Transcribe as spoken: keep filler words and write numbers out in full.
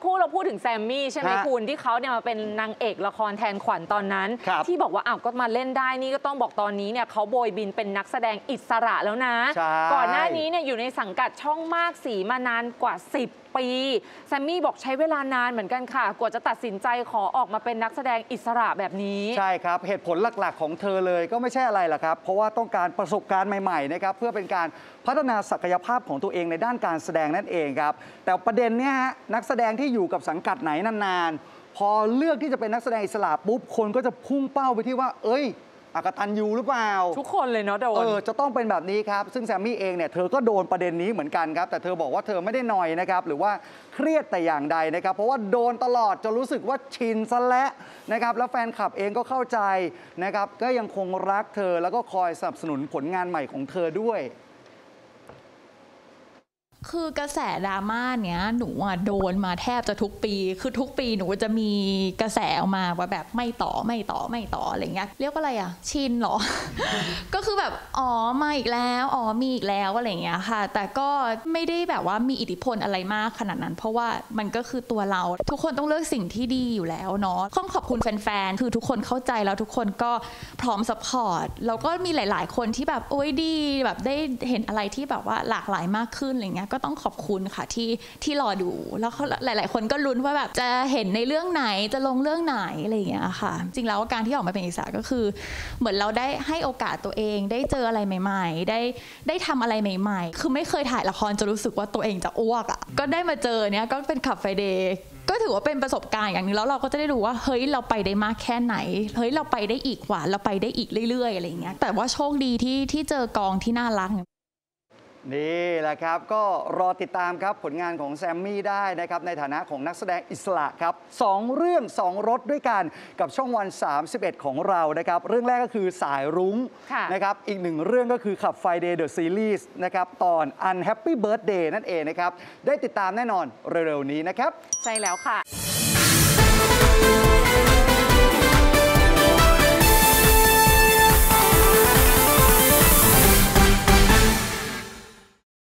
ครู่เราพูดถึงแซมมี่ใช่ไหมคุณที่เขาเนี่ยมาเป็นนางเอกละครแทนขวัญตอนนั้นที่บอกว่าอ้าวก็มาเล่นได้นี่ก็ต้องบอกตอนนี้เนี่ยเขาโบยบินเป็นนักแสดงอิสระแล้วนะก่อนหน้านี้เนี่ยอยู่ในสังกัดช่องมากสีมานานกว่าสิบปีแซมมี่บอกใช้เวลานานเหมือนกันค่ะกว่าจะตัดสินใจขอออกมาเป็นนักแสดงอิสระแบบนี้ใช่ครับเหตุผลหลักๆของเธอเลยก็ไม่ใช่อะไรหรอกครับเพราะว่าต้องการประสบการณ์ใหม่ๆนะครับเพื่อเป็นการพัฒนาศักยภาพของตัวเองในด้านการแสดงนั่นเองครับแต่ประเด็นเนี้ยนักแสดงที่อยู่กับสังกัดไหนนานๆพอเลือกที่จะเป็นนักแสดงอิสระปุ๊บคนก็จะพุ่งเป้าไปที่ว่าเอ้ยอกตัญญูหรือเปล่าทุกคนเลยเนาะโดนเออจะต้องเป็นแบบนี้ครับซึ่งแซมมี่เองเนี่ยเธอก็โดนประเด็นนี้เหมือนกันครับแต่เธอบอกว่าเธอไม่ได้นอยนะครับหรือว่าเครียดแต่อย่างใดนะครับเพราะว่าโดนตลอดจนรู้สึกว่าชินซะแล้วนะครับแล้วแฟนคลับเองก็เข้าใจนะครับก็ยังคงรักเธอแล้วก็คอยสนับสนุนผลงานใหม่ของเธอด้วยคือกระแสดราม่าเนี้ยหนูอ่ะโดนมาแทบจะทุกปีคือทุกปีหนูจะมีกระแสออกมาว่าแบบไม่ต่อไม่ต่อไม่ต่ออะไรเงี้ยเรียกว่าอะไรอ่ะชินเหรอ ก็คือแบบอ๋อมาอีกแล้วอ๋อมีอีกแล้วอะไรเงี้ยค่ะแต่ก็ไม่ได้แบบว่ามีอิทธิพลอะไรมากขนาดนั้นเพราะว่ามันก็คือตัวเราทุกคนต้องเลือกสิ่งที่ดีอยู่แล้วเนาะต้องขอบคุณแฟนๆคือทุกคนเข้าใจแล้วทุกคนก็พร้อมซัพพอร์ตแล้วก็มีหลายๆคนที่แบบโอ้ยดีแบบได้เห็นอะไรที่แบบว่าหลากหลายมากขึ้นอะไรเงี้ยก็ต้องขอบคุณค่ะที่ที่รอดูแล้วหลายๆคนก็ลุ้นว่าแบบจะเห็นในเรื่องไหนจะลงเรื่องไหนอะไรอย่างเงี้ยค่ะจริงแล้วการที่ออกมาเป็นอิสระก็คือเหมือนเราได้ให้โอกาสตัวเองได้เจออะไรใหม่ๆได้ได้ทำอะไรใหม่ๆคือไม่เคยถ่ายละครจะรู้สึกว่าตัวเองจะอ้วกอ่ะก็ได้มาเจอเนี้ยก็เป็นขับไฟเดย์ก็ถือว่าเป็นประสบการณ์อย่างนึงแล้วเราก็จะได้รู้ว่าเฮ้ยเราไปได้มากแค่ไหนเฮ้ยเราไปได้อีกกว่าเราไปได้อีกเรื่อยๆอะไรอย่างเงี้ยแต่ว่าโชคดีที่ที่เจอกองที่น่ารักนี่แหละครับก็รอติดตามครับผลงานของแซมมี่ได้นะครับในฐานะของนักแสดงอิสระครับสองเรื่องสองรสด้วยกันกับช่องวันสามสิบเอ็ดของเรานะครับเรื่องแรกก็คือสายรุ้งนะครับอีกหนึ่งเรื่องก็คือขับ Friday The Series นะครับตอน Unhappy Birthday นั่นเองนะครับได้ติดตามแน่นอนเร็วๆนี้นะครับใช่แล้วค่ะ